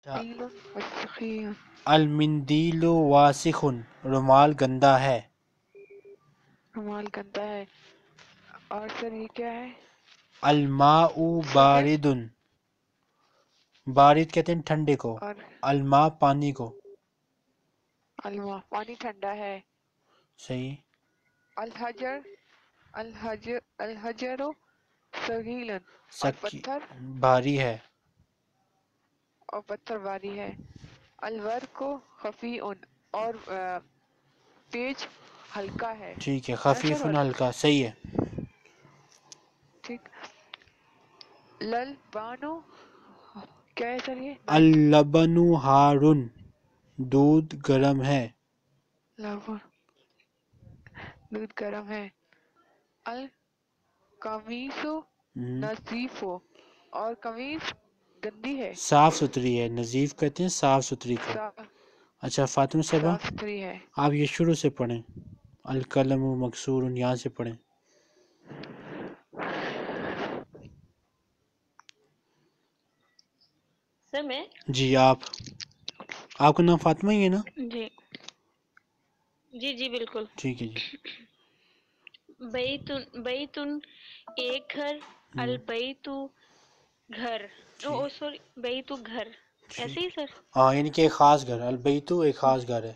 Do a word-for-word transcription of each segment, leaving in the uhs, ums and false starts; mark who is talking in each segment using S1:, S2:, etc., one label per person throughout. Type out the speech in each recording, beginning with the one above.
S1: منديل وسخي.
S2: المندیل واسخ، رومال گندا ہے.
S1: رومال گندا ہے. اور سر یہ کیا ہے؟
S2: الماء
S1: سخن.
S2: بارد، بارد کہتے ہیں ٹھنڈے کو،
S1: اور
S2: الماء پانی کو.
S1: الماء پانی ٹھنڈا ہے.
S2: صحیح.
S1: الحجر. الحجر الحجر ثقیل. اور
S2: سکی
S1: پتھر.
S2: بھاری ہے.
S1: اور پتھر بھاری ہے. الورق خفی اور آ، تیج ہلکا ہے.
S2: ٹھیک ہے،
S1: ہے نا سر؟
S2: خفیف
S1: ورق.
S2: ہلکا، صحیح ہے.
S1: ٹھیک. لل بانو کیا ہے سر؟ یہ نل.
S2: اللبن حار، دودھ گرم ہے.
S1: لبن دودھ گرم ہے. القمیص
S2: ہم،
S1: نظیف اور قمیص گندی ہے.
S2: صاف ستھری ہے. نظیف کہتے ہیں صاف ستھری کو.
S1: صاف
S2: اچھا فاطمہ صاحبہ،
S1: صاف ستھری ہے.
S2: آپ یہ شروع سے پڑھیں. القلم مکسور، یہاں سے پڑھیں.
S3: سر میں
S2: جی آپ آپ کا نام فاطمہ ہی ہے نا؟
S3: جی جی جی بالکل.
S2: ٹھیک ہے جی.
S3: بیتن بیتن ایک گھر.
S2: ہم،
S3: البیت گھر.
S2: ٹھیک
S3: او سوری بیت گھر. ایسے ہی
S2: ٹھیک.
S3: سر.
S2: ہاں یعنی کہ ایک خاص گھر، البیت ایک خاص گھر ہے.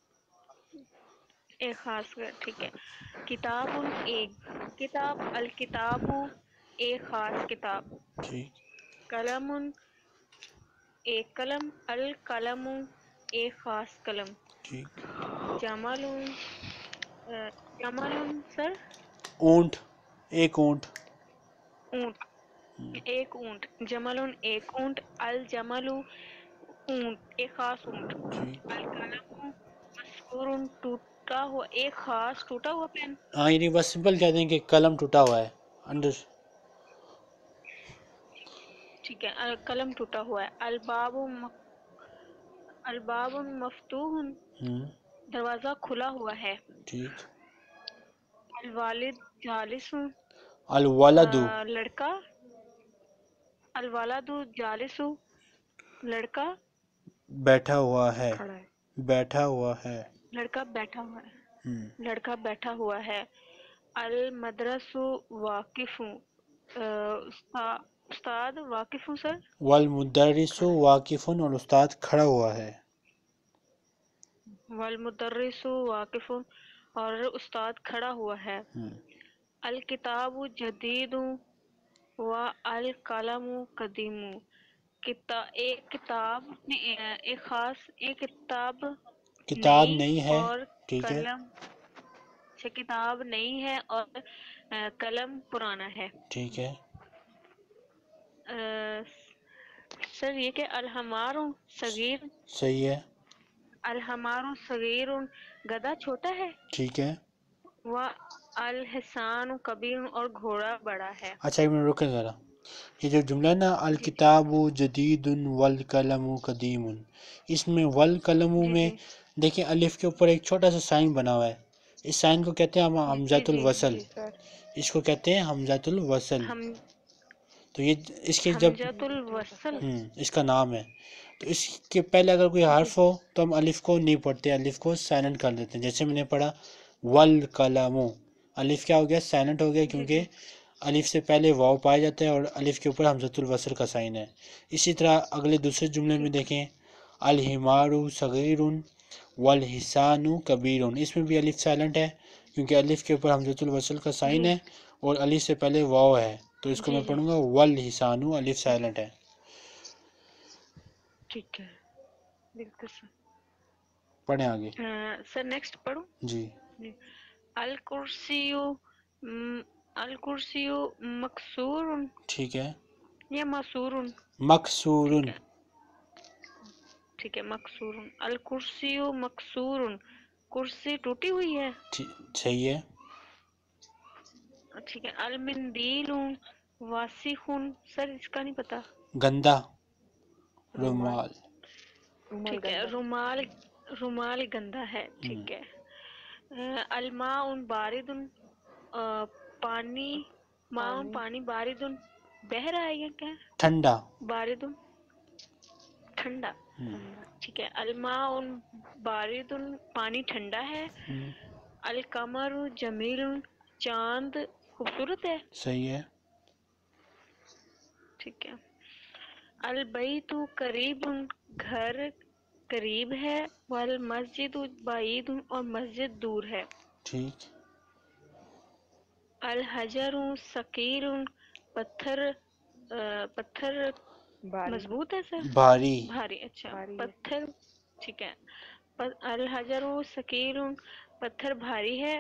S3: ایک خاص گھر. ٹھیک ہے. کتاب ایک کتاب. الکتاب ایک خاص کتاب.
S2: ٹھیک
S3: قلم ایک قلم. القلم ایک خاص قلم.
S2: ٹھیک.
S3: جمل جمل سر.
S2: اونٹ، ایک اونٹ.
S3: اونٹ. ایک اونٹ. جمل ایک اونٹ. الجمل اونٹ ایک خاص اونٹ.
S2: ٹھیک.
S3: القلم مسکور ٹوٹا ہوا ایک خاص ٹوٹا ہوا پین.
S2: ہاں یعنی بس سمپل کہہ دیں کہ قلم ٹوٹا ہوا ہے. انڈر
S3: ٹھیک ہے. قلم ٹوٹا ہوا ہے. الباب الباب مفتوح
S2: ہم،
S3: دروازہ کھلا ہوا ہے.
S2: ٹھیک.
S3: الوالد جالس
S2: الولد
S3: آ، لڑکا. الوالد جالس لڑکا
S2: بیٹھا ہوا ہے،
S1: کھڑا ہے.
S2: بیٹھا ہوا ہے.
S3: لڑکا بیٹھا ہوا ہے.
S2: ہم،
S3: لڑکا بیٹھا ہوا ہے. المدرس واقف آ، استا- استاد واقف ہوں سر.
S2: والمدرس
S1: کھڑا ہے.
S2: واقف، اور استاد کھڑا ہوا ہے.
S3: والمدرس واقف اور استاد کھڑا ہوا ہے.
S2: ہم،
S3: الکتاب جدید و القلم قدیم. کتا ایک کتاب ایک خاص ایک کتاب
S2: کتاب
S3: نئی
S2: نہیں ہے.
S3: اور
S2: ٹھیک ہے.
S3: قلم سے کتاب نئی ہے اور آ، قلم پرانا ہے.
S2: ٹھیک ہے.
S3: آ، سر یہ کہ الحمار صغیر.
S2: صحیح ہے.
S3: الحمار صغیر گدھا چھوٹا ہے.
S2: ٹھیک ہے.
S3: و الحصان کبیر اور گھوڑا بڑا ہے.
S2: اچھا ایک منٹ رکیں ذرا. یہ جو جملہ ہے نا،
S3: جی جی
S2: الکتاب جدید والقلم قدیم، اس میں والقلم
S3: جی
S2: میں
S3: جی
S2: دیکھیں الف کے اوپر ایک چھوٹا سا سائن بنا ہوا ہے. اس سائن کو کہتے ہیں ہم
S1: جی جی
S2: حمزۃ
S1: جی
S2: الوصل.
S1: جی سر.
S2: اس کو کہتے ہیں حمزۃ الوصل.
S3: ہم
S2: تو یہ اس کے جب
S3: حمزۃ
S1: حمزۃ
S3: الوصل.
S1: الوصل.
S2: ہم، اس کا نام ہے. تو اس کے پہلے اگر کوئی
S3: جی
S2: حرف ہو تو ہم الف کو نہیں پڑھتے، الف کو سائلنٹ کر دیتے ہیں. جیسے میں نے پڑھا والقلم، الف کیا ہو گیا؟ سائلنٹ ہو گیا،
S3: جی
S2: کیونکہ
S3: جی
S2: الف سے پہلے واو پایا جاتا ہے اور الف کے اوپر حمزۃ الوصل کا سائن ہے. اسی طرح اگلے دوسرے جملے میں
S3: ٹھیک ہے.
S2: دیکھیں، الحمار صغیر والحصان کبیر، اس میں بھی الف سائلنٹ ہے کیونکہ الف کے اوپر حمزۃ الوصل کا سائن
S3: جی
S2: ہے اور الف سے پہلے واو ہے. تو اس کو
S3: جی
S2: میں
S3: جی
S2: پڑھوں گا والحصان، الف سائلنٹ ہے.
S3: ٹھیک ہے. بالکل سر.
S2: پڑھیں آگے.
S3: آ، سر نیکسٹ پڑھوں.
S2: جی.
S3: جی. الکرسی م، الکرسی مکسور
S2: ٹھیک ہے.
S3: یا مسور.
S2: مکسور.
S3: ٹھیک ہے. ٹھیک ہے. مکسور. الکرسی مکسور کرسی ٹوٹی ہوئی ہے.
S2: صحیح ہے.
S3: ٹھیک ہے. المندیل واسخ. سر اس کا نہیں پتا.
S2: گندا،
S1: رومال.
S2: رومال.
S1: رومال
S3: ٹھیک ہے.
S1: گندا.
S3: رومال رومال گندا ہے.
S2: ہم،
S3: ٹھیک ہے. آ، الماء بارد. آ، پانی ماء
S1: پانی
S3: پانی بارد بہہ رہا ہے یا کیا؟
S2: ٹھنڈا.
S3: بارد ٹھنڈا.
S2: ہم،
S3: ٹھیک ہے. الماء بارد پانی ٹھنڈا ہے.
S2: ہم،
S3: القمر جمیل چاند خوبصورت ہے.
S2: صحیح ہے.
S3: ٹھیک ہے. البیت قریب گھر قریب ہے. والمسجد بعید اور مسجد دور ہے.
S2: ٹھیک.
S3: الحجر ثقیل پتھر آ، پتھر
S1: باری
S3: مضبوط ہے سر.
S2: بھاری.
S3: بھاری. اچھا.
S1: باری ہے.
S3: پتھر. ٹھیک ہے. پ- الحجر ثقیل پتھر بھاری ہے.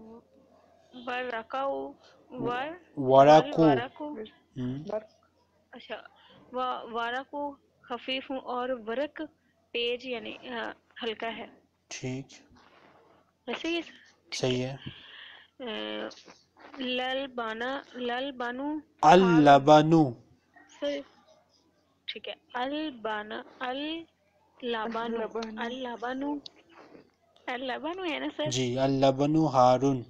S3: ورقا ور
S2: ورقو.
S3: والورق
S2: ہم،
S1: برق
S3: اچھا وا- وارق خفیف اور ورق تیز یعنی آ، ہلکا ہے.
S2: ٹھیک.
S3: ایسے ہی ہے سر. ٹھیک
S2: صحیح ہے.
S3: ہے. لل بانا لل بانو ہارون
S2: اللبنو.
S3: سر. ٹھیک ہے. البانا اللبانو
S1: لبن
S3: اللبانو اللبانو ہے نا سر.
S2: جی اللبنو ہارن.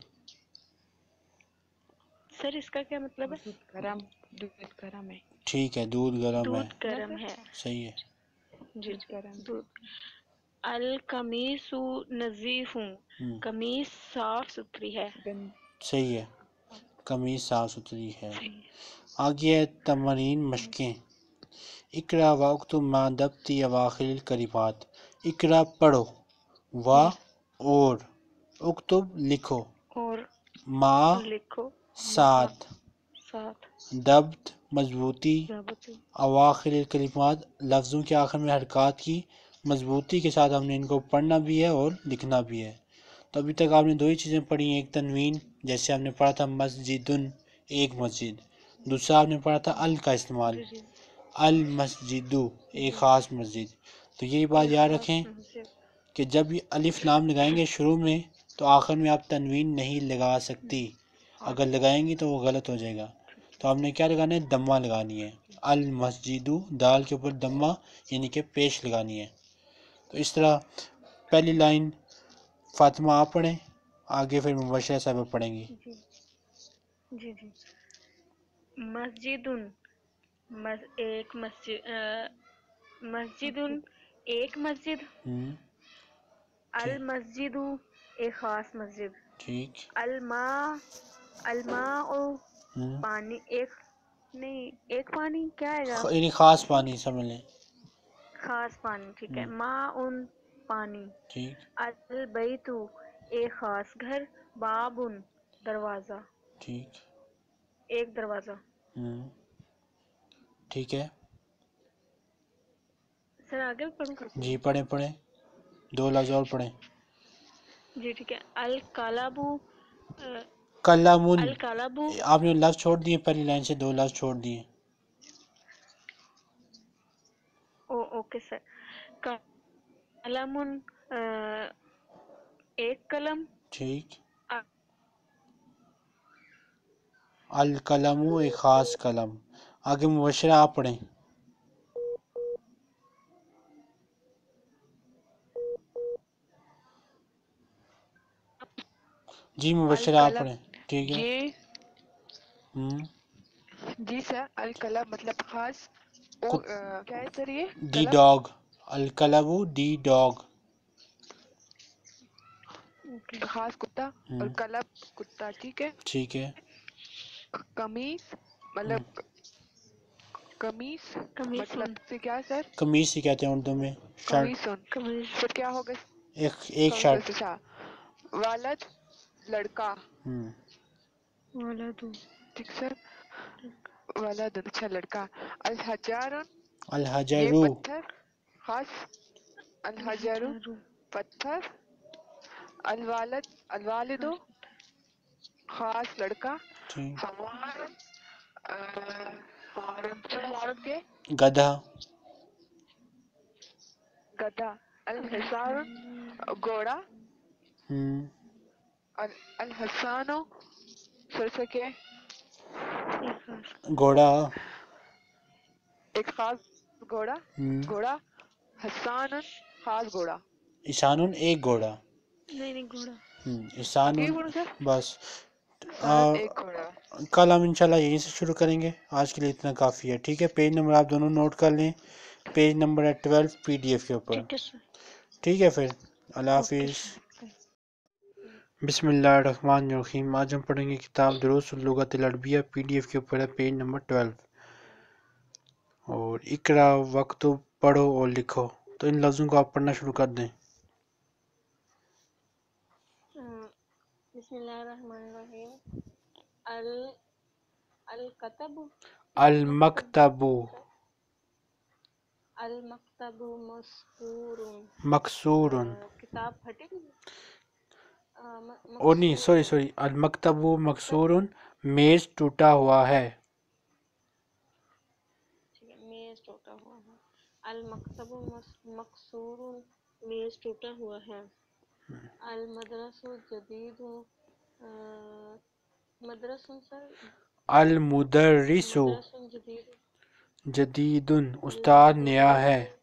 S3: سر اس کا کیا مطلب ہے؟
S1: دودھ گرم دودھ گرم ہے
S2: ٹھیک ہے، دودھ گرم ہے.
S3: دودھ گرم ہے.
S2: صحیح ہے.
S3: جی
S1: دودھ
S3: جی
S1: گرم
S3: دودھ. القمیص نظیف
S2: ہم،
S3: قمیص صاف ستھری ہے.
S1: گند
S2: صحیح ہے. قمیص صاف ستھری ہے.
S3: صحیح.
S2: آگے ہے تمرین مشقیں. اقرا واکتب ما دبتی اواخر الکلمات. اقرا پڑھو، وا اور، اکتب لکھو،
S3: اور
S2: ما
S3: لکھو
S2: ساتھ،
S3: ساتھ.
S2: دبت مضبوطی،
S3: ضابط
S2: اواخر الکلمات لفظوں کے آخر میں حرکات کی مضبوطی کے ساتھ ہم نے ان کو پڑھنا بھی ہے اور لکھنا بھی ہے. تو ابھی تک آپ نے دو ہی چیزیں پڑھی ہیں، ایک تنوین جیسے آپ نے پڑھا تھا مسجدن ایک مسجد، دوسرا آپ نے پڑھا تھا ال کا استعمال
S3: جی جی
S2: المسجدو ایک
S3: جی
S2: خاص مسجد. تو یہی بات
S3: ایک
S2: یاد
S3: خاص
S2: رکھیں
S3: مسجد.
S2: کہ جب یہ الف لام لگائیں گے شروع میں تو آخر میں آپ تنوین نہیں لگا سکتی، اگر لگائیں گی تو وہ غلط ہو جائے گا. تو ہم نے کیا لگانا ہے؟ دمہ لگانی ہے. المسجدو دال کے اوپر دمہ یعنی کہ پیش لگانی ہے. تو اس طرح پہلی لائن فاطمہ آپ پڑھیں، آگے پھر مبشرہ صاحبہ پڑھیں گی.
S3: جی جی جی. مسجد مس ایک مسجد مسجد ایک مسجد.
S2: ہوں، ٹھیک
S3: المسجد ایک خاص مسجد.
S2: ٹھیک.
S3: الماء الماء
S2: ہوں،
S3: پانی ایک نہیں ایک پانی کیا ہے گا؟
S2: خ- یعنی خاص پانی سمجھ لیں.
S3: خاص پانی. ٹھیک ہے.
S2: ہوں،
S3: ماء پانی.
S2: ٹھیک
S3: البیت ایک خاص گھر. باب دروازہ
S2: ٹھیک.
S3: ایک دروازہ.
S2: ہوں، ٹھیک ہے.
S3: سر آگے بھی پڑھوں؟
S2: جی پڑھیں پڑھیں، دو لفظ اور پڑھیں.
S3: جی ٹھیک ہے. الکلب
S2: کلامن،
S3: الکلب
S2: آپ نے لفظ چھوڑ دیے پہلی لائن سے، دو لفظ چھوڑ دیے.
S3: او اوکے سر. قلم ایک قلم.
S2: ٹھیک. القلم ایک خاص قلم. آگے مبشرہ آپ پڑھیں. جی مبشرہ آپ
S1: القلم
S2: پڑھیں. ٹھیک ہے.
S1: یہ
S2: ہوں،
S1: جی سر القلم مطلب خاص او
S2: کت-
S1: آ، کیا ہے سر یہ
S2: دی
S1: قلم
S2: ڈاگ. القلب دی ڈاگ.
S3: اوکے.
S1: خاص کتا اور
S2: ہوں،
S1: قلب کتا. ٹھیک ہے.
S2: ٹھیک ہے.
S1: قمیص
S2: ہوں،
S1: مطلب قمیص
S3: قمیصن
S1: مطلب سے کیا سر؟
S2: قمیص سے کہتے ہیں اردو میں شرٹ.
S1: قمیصن
S3: قمیص
S1: پھر کیا ہوگا؟
S2: ایک ایک شرٹ.
S1: اچھا والد لڑکا.
S2: ہوں،
S3: ولد
S1: ٹھیک سر. والد اچھا لڑکا. الحجار یہ
S2: الحجرو.
S1: پتھر خاص. الحجر
S3: الحجر
S1: پتھر. الوالد الوالد خاص لڑکا.
S2: ٹھیک.
S1: ہمار ہمارن کے
S2: گدھا.
S1: گدھا. الحصار گھوڑا.
S2: ہوں،
S1: ال- الحسان سر سے کے
S3: ایک خاص
S2: گھوڑا.
S1: ایک خاص گھوڑا.
S2: ہوں،
S1: گھوڑا. حسان خاص گھوڑا.
S2: ایسانن ایک گھوڑا.
S3: نہیں نہیں گھوڑا.
S2: ہوں،
S1: آگے
S2: ایسانن
S1: بھی بولو سر.
S2: بس. آ،
S1: حسان ایک گھوڑا.
S2: کل ہم انشاءاللہ یہیں سے شروع کریں گے. آج کے لیے اتنا کافی ہے. ٹھیک ہے. پیج نمبر آپ دونوں نوٹ کر لیں. پیج نمبر ہے ٹویلو پی ڈی ایف کے اوپر.
S3: ٹھیک ہے سر.
S2: ٹھیک ہے پھر اللہ
S3: اوکے
S2: حافظ.
S3: سر.
S2: بسم اللہ الرحمن الرحیم. آج ہم پڑھیں گے کتاب دروس اللغت العربیہ پی ڈی ایف کے اوپر ہے پیج نمبر ٹویلو. اور اقرا وقت پڑھو اور لکھو. تو ان لفظوں کو آپ پڑھنا شروع کر دیں.
S3: بسم اللہ الرحمن الرحیم. ال الکتب
S2: المکتب
S3: المکتب مسکور.
S2: مکسور.
S3: کتاب پھٹی ہوئی
S2: اور نہیں سوری سوری المکتب مکسور میز ٹوٹا ہوا ہے.
S3: میز ٹوٹا ہوا ہے. المکتب مکسور میز ٹوٹا ہوا ہے. المدرس جدید مدرس سر
S2: المدرس
S3: مدرس جدید
S2: جدید استاد نیا
S3: المدرس
S2: ہے.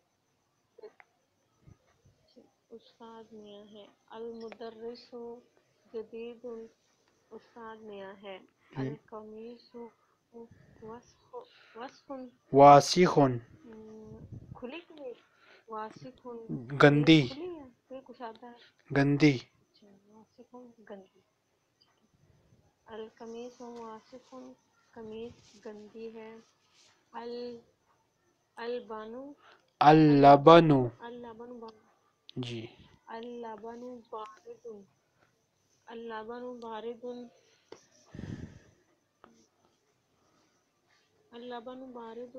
S3: استاد نیا ہے. المدرس جدید استاد نیا ہے. القمیص وسخ وسخ
S2: واسخ
S3: کھلی قمیص. واسخ قمیص
S2: گندی
S3: کھلی ہے پھر کچھ آتا ہے.
S2: گندی.
S3: اچھا واسخ گندی. القمیص واسخ قمیص گندی ہے. ال البانو
S2: اللبن
S3: اللبن
S2: جی
S3: اللبن بارد. اللبن بارد. اللبن بارد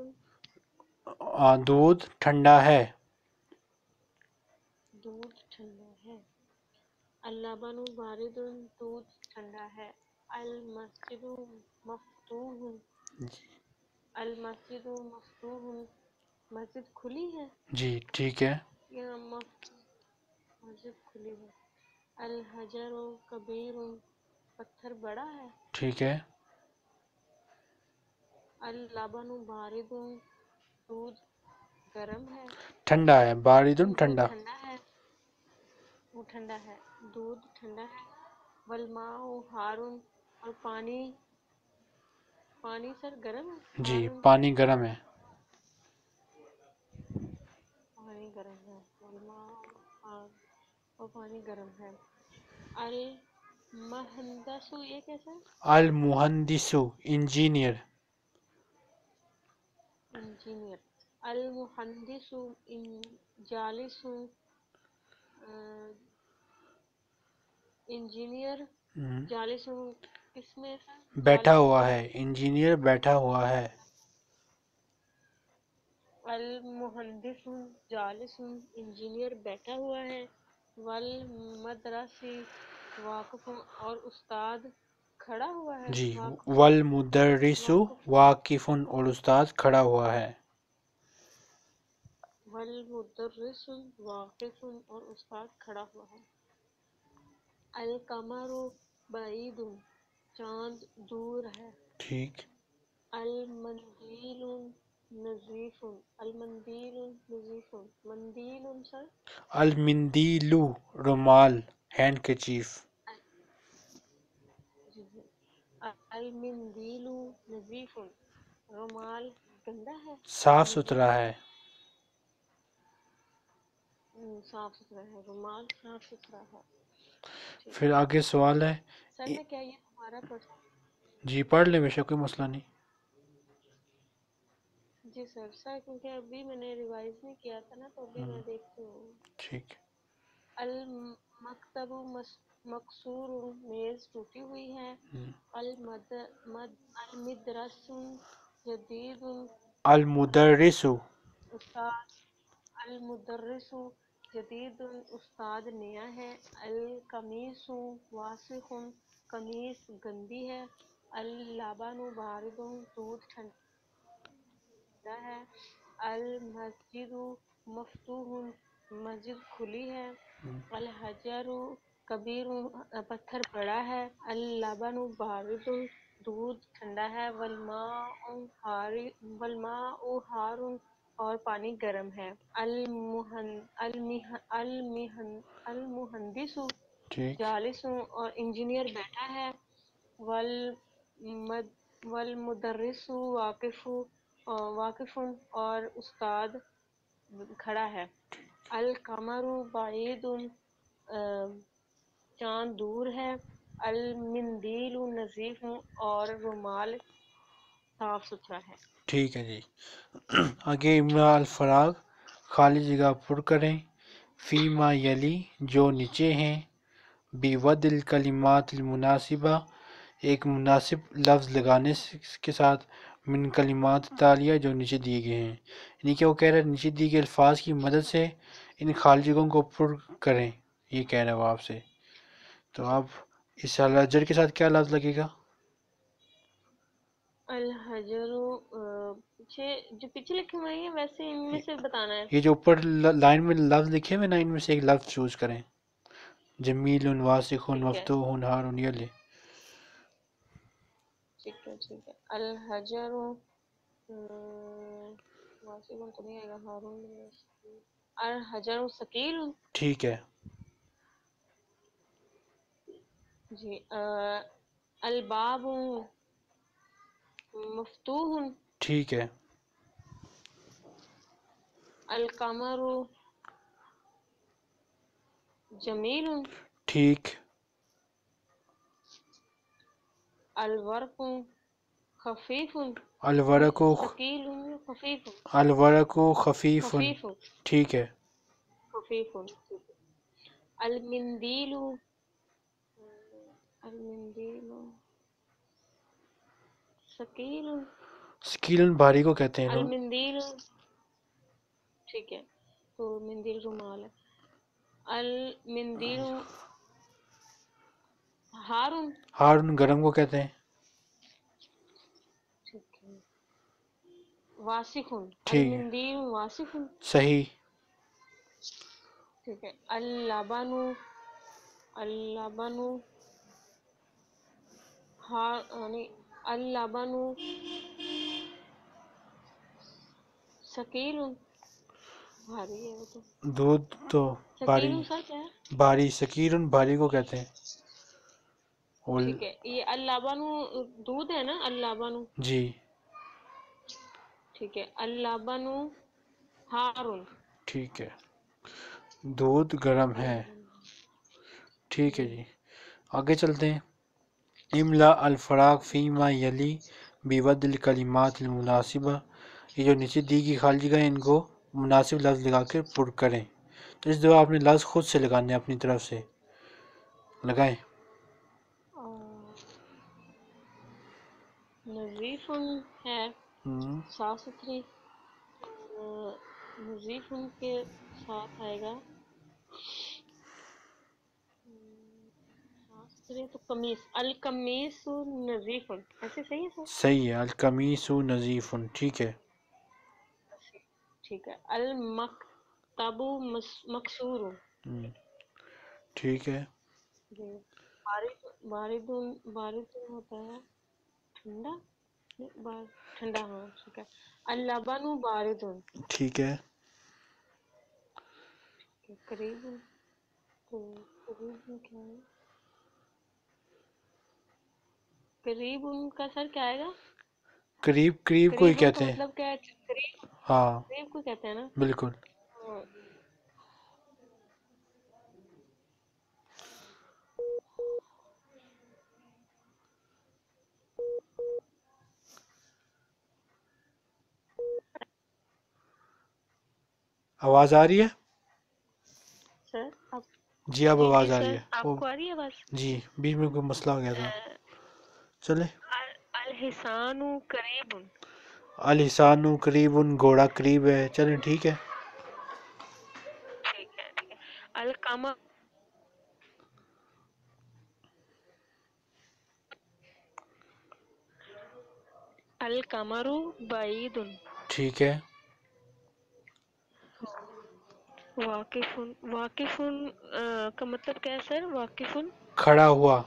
S2: دودھ ٹھنڈا ہے.
S3: دودھ ٹھنڈا ہے. اللبن بارد دودھ ٹھنڈا ہے. المسجد مفتوح. المسجد مفتوح مسجد کھلی ہے.
S2: جی ٹھیک ہے.
S3: یہ مسجد کھلی ہے. الحجر کبیر پتھر بڑا ہے.
S2: ٹھیک ہے.
S3: اللبن بارد دودھ گرم ہے.
S2: ٹھنڈا ہے. بارد
S3: دودھ
S2: ٹھنڈا.
S3: ٹھنڈا ہے. وہ ٹھنڈا ہے. دودھ ٹھنڈا ہے. والماء حار اور پانی پانی سر گرم ہے.
S2: جی
S3: حار
S2: پانی گرم ہے.
S3: پانی گرم ہے. والماء حار اور پانی گرم ہے. المہندس یہ کیسا ہے؟
S2: المہندس انجینئر.
S3: انجینئر. المہندس جالس انجینئر جالس کس میں ہے؟
S2: بیٹھا
S3: جالس
S2: ہوا
S3: میں.
S2: ہے. انجینئر بیٹھا ہوا ہے.
S3: المہندس جالس انجینئر بیٹھا ہوا ہے. والمدرسی واقف اور استاد کھڑا ہوا ہے.
S2: جی
S3: واقف
S2: والمدرس
S3: واقف
S2: واقف اور استاد کھڑا ہوا ہے.
S3: والمدرس واقف اور استاد کھڑا ہوا ہے. القمر بعید چاند دور ہے.
S2: ٹھیک.
S3: المندیل نظیف. المندیل نظیف. مندیل سر
S2: المندیل رومال ہینڈ کرچیف.
S3: المندیل نظیف رومال گندا ہے.
S2: صاف
S3: نظیف
S2: ستھرا ہے.
S3: صاف ستھرا ہے. رومال صاف ستھرا ہے. ٹھیک
S2: پھر
S3: ہے
S2: آگے سوال ہے.
S3: سر میں کیا یہ ہمارا پڑھ
S2: جی پڑھ لیں بے شک کوئی مسئلہ نہیں.
S3: جی سر سر کیونکہ ابھی میں نے ریوائز نہیں کیا تھا نا تو ابھی میں دیکھتی ہوں.
S2: ٹھیک.
S3: المکتب مکسور میز ٹوٹی ہوئی ہے. المد المدرس جدید
S2: المدرس
S3: استاد المدرس جدید استاد نیا ہے. القمیص واسخ قمیص گندی ہے. اللبن بارد دودھ ٹھنڈا ہے. المسجد مفتوح مسجد کھلی ہے. الحجر کبیر پتھر بڑا ہے. اللبن بارد دودھ ٹھنڈا ہے. والماء حار والماء حار اور پانی گرم ہے. المہن المہ المہن المہندس
S2: ٹھیک.
S3: جالس اور انجینئر بیٹھا ہے. والمد والمدرس واقف واقف اور استاد کھڑا ہے. القمر بعید، چاند دور ہے. المندیل نظیف، اور رومال صاف ستھرا ہے.
S2: ٹھیک ہے جی. آگے املا الفراغ خالی جگہ پر کریں. فی ما یلی جو نیچے ہیں. بی ود الکلمات المناسبہ ایک مناسب لفظ لگانے کے ساتھ. من کلمات تالیہ جو نیچے دیے گئے ہیں. یعنی کہ وہ کہہ رہے ہیں نیچے دیے گئے الفاظ کی مدد سے ان خالی جگہوں کو پر کریں. یہ کہہ رہا ہے وہ آپ سے. تو اب اس الحجر کے ساتھ کیا لفظ لگے گا؟
S3: الحجر، پیچھے جو پیچھے لکھے ہوئے ہیں ویسے ان میں سے بتانا ہے.
S2: یہ جو اوپر لائن میں لفظ لکھے ہوئے نا ان میں سے ایک لفظ چوز کریں. جمیل، واسق،
S3: ٹھیک ہے
S2: مفتوح، ہارون، یہ لے.
S3: ٹھیک ہے ٹھیک ہے. الحجر، واسق تو نہیں آئے گا. ہارون، الحجر ثقیل.
S2: ٹھیک ہے.
S3: جی. الباب مفتوح.
S2: ٹھیک ہے.
S3: القمر جمیل.
S2: ٹھیک.
S3: الورق خفیف.
S2: الورق
S3: ثقیل خفیف.
S2: الورق خفیف.
S3: خفیف
S2: ٹھیک ہے.
S3: خفیف. المندیل، المندیل ثقیل.
S2: سکیلن بھاری کو کہتے ہیں.
S3: المندیل، ٹھیک ہے. تو مندیل رومال ہے. المندیل ہارون.
S2: ہارون گرم کو کہتے ہیں.
S3: ٹھیک ہے. واسق،
S2: ٹھیک ہے.
S3: المندیل واسق.
S2: صحیح.
S3: ٹھیک ہے. اللبن، اللبن ہاں نہیں اللبن ثقیل. بھاری ہے وہ تو.
S2: دودھ تو بھاری.
S3: ثقیل سچ ہے.
S2: بھاری. سکیرن بھاری کو کہتے ہیں. اور
S3: ٹھیک ہے. یہ اللبن دودھ ہے نا. اللبن.
S2: جی.
S3: ٹھیک ہے. اللبن ہارون.
S2: ٹھیک ہے. دودھ گرم ہے. ٹھیک ہے
S3: جی.
S2: جی. آگے چلتے ہیں. املا الفراغ فی ما یلی بیود الکلمات المناسبہ یہ جو نیچے دی گئی خالی جگہ ان کو مناسب لفظ لگا کر پر کریں. تو اس دفعہ آپ نے لفظ خود سے لگانے اپنی طرف سے لگائیں.
S3: نظیف ہے،
S2: ہم،
S3: صاف ستھری. نظیف ان کے ساتھ آئے گا صاف ستھری. تو قمیص، القمیص نظیف. ایسے صحیح ہے سر؟
S2: صحیح ہے. القمیص نظیف. ٹھیک ہے.
S3: ٹھیک ہے. المکتب مکسور.
S2: ہم، ٹھیک ہے.
S3: جی. بارد، بارد بارد ہوتا ہے ٹھنڈا. بار ٹھنڈا. ہاں ٹھیک ہے. اللبن بارد.
S2: ٹھیک ہے.
S3: قریب. تو قریب میں کیا ہے؟ قریب ان کا سر کیا آئے گا؟
S2: قریب. قریب کو ہی
S3: قریب ان کا
S2: کہتے ہیں.
S3: مطلب کیا ہے؟ قریب.
S2: ہاں
S3: قریب کو کہتے ہیں نا.
S2: بالکل.
S3: ہاں.
S2: آواز آ رہی ہے؟
S3: سر آپ
S2: جی اب
S3: جی جی
S2: آواز آ رہی
S3: سر
S2: ہے.
S3: آپ
S2: وہ
S3: کو آ رہی ہے آواز؟
S2: جی بیچ میں کوئی مسئلہ ہو گیا تھا. چلے.
S3: الحسان قریب.
S2: الحسان قریب. گھوڑا قریب ہے. چلیں ٹھیک ہے.
S3: ٹھیک ہے ٹھیک ہے. القمر القمر بعید.
S2: ٹھیک ہے.
S3: واقف. واقف کا مطلب کیا ہے سر؟ واقف
S2: کھڑا ہوا.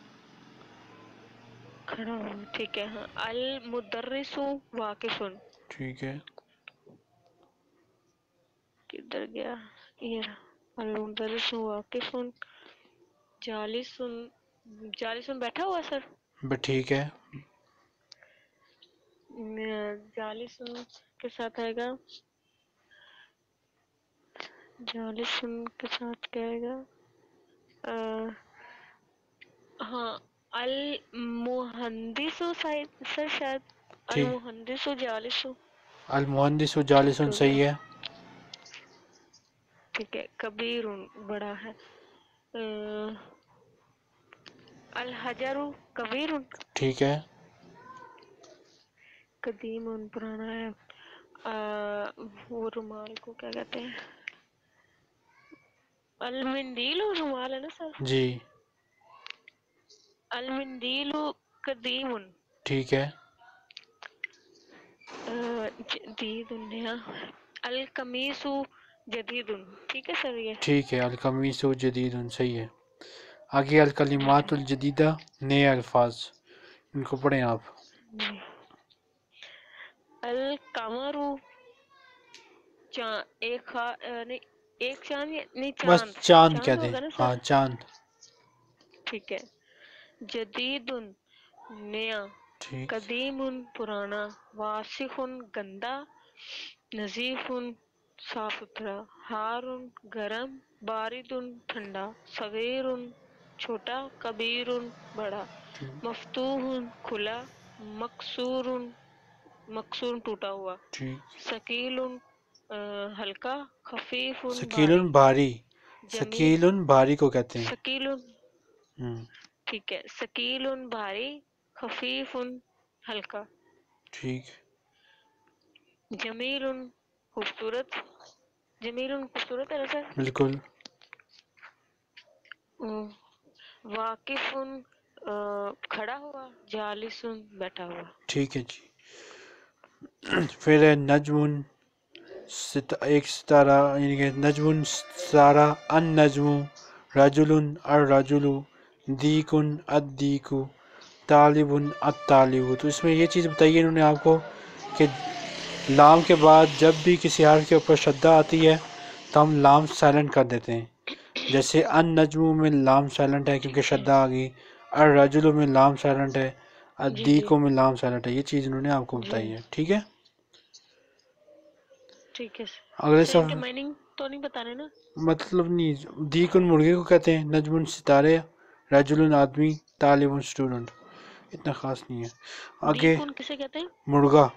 S3: کھڑا ہوا. ٹھیک ہے. ہاں. المدرس واقف.
S2: ٹھیک ہے.
S3: کدھر گیا یہ؟ المدرس واقف. جالس. جالس بیٹھا ہوا سر.
S2: بس ٹھیک ہے.
S3: جالس کے ساتھ آئے گا جالسن کے ساتھ کیا آئے گا؟ آ، ہاں المہندس شاید سر شاید
S2: ٹھیک،
S3: المہندس جالس.
S2: المہندس و
S3: ٹھیک
S2: جالسن
S3: ہو گیا.
S2: صحیح ہے.
S3: ٹھیک ہے. کبیر بڑا ہے. آ، الحجر کبیر.
S2: ٹھیک ہے.
S3: قدیم پرانا ہے. آ، وہ رومال کو کیا کہتے ہیں؟ المندیل رومال ہے نا سر.
S2: جی
S3: المندیل قدیم.
S2: ٹھیک ہے.
S3: جدید نیا. القمیص جدید. ٹھیک ہے سر یہ.
S2: ٹھیک ہے. القمیص و جدید صحیح ہے. آگے الکلمات الجدیدہ نئے الفاظ، ان کو پڑھیں آپ.
S3: جی. القمر چاند. ایک خا نہیں ایک چاند یا- نہیں
S2: بس
S3: چاند.
S2: چاند
S3: چاند
S2: کہتے ہیں.
S3: ہوگا نا سر.
S2: ہاں چاند.
S3: ٹھیک ہے. جدید نیا.
S2: ٹھیک.
S3: قدیم پرانا. واسخ گندا. نظیف صاف ستھرا. حار گرم. بارد ٹھنڈا. صغیر چھوٹا. کبیر بڑا.
S2: ٹھیک.
S3: مفتوح کھلا. مکسور مکسور ٹوٹا ہوا.
S2: ٹھیک.
S3: ثقیل ہلکا. خفیف
S2: ثقیل
S3: بھاری.
S2: بھاری.
S3: جمیل
S2: ثقیل بھاری کو کہتے ہیں.
S3: ثقیل.
S2: ہوں.
S3: ٹھیک ہے. ثقیل بھاری. خفیف ہلکا.
S2: ٹھیک.
S3: جمیل خوبصورت. جمیل خوبصورت ہے نا سر.
S2: بالکل.
S3: ام، واقف آ، کھڑا ہوا. جالس بیٹھا ہوا.
S2: ٹھیک ہے جی. پھر ہے نجم ست ایک ستارہ، یعنی کہ نجم ستارہ. ان نجم رجل الرجل دیک الدیک طالب الطالب. تو اس میں یہ چیز بتائیے انہوں نے آپ کو کہ لام کے بعد جب بھی کسی حرف کے اوپر شدہ آتی ہے تو ہم لام سائلنٹ کر دیتے ہیں. جیسے ان نجم میں لام سائلنٹ ہے کیونکہ
S3: ٹھیک ہے.
S2: شدہ آ گئی. الرجل میں لام سائلنٹ ہے.
S3: جی جی
S2: الدیکوں میں لام سائلنٹ ہے. یہ چیز انہوں نے آپ کو
S3: جی
S2: بتائی ہے. ٹھیک ہے.
S3: ٹھیک ہے
S2: اگلے
S3: سر. ان کے
S2: صف
S3: مائننگ تو نہیں بتا رہے نا.
S2: مطلب نہیں. دیکن مرغے کو کہتے ہیں. نجم ستارے. رجل آدمی. طالب اسٹوڈنٹ. اتنا خاص نہیں ہے. آگے
S3: دیکن کسے کہتے ہیں؟
S2: مرغا.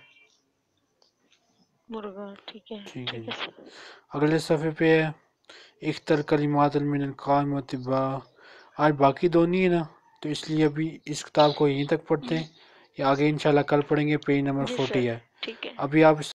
S3: مرغا. ٹھیک ہے.
S2: ٹھیک ہے
S3: ٹھیک
S2: جی.
S3: ہے سر.
S2: اگلے صفحے پہ ہے اختر کلمات من القائمۃ با. آج باقی دو نہیں ہے نا، تو اس لیے ابھی اس کتاب کو یہیں تک پڑھتے ہیں. یا آگے انشاءاللہ کل پڑھیں گے. پیج نمبر
S3: جی سر.
S2: فورٹی ہے.
S3: ٹھیک ہے.
S2: ابھی آپ اس